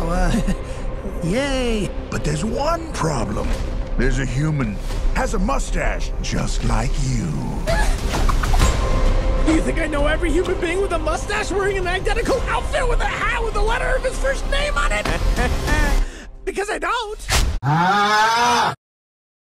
Yay. But there's one problem. There's a human, has a mustache, just like you. Do you think I know every human being with a mustache wearing an identical outfit with a hat with the letter of his first name on it? Because I don't.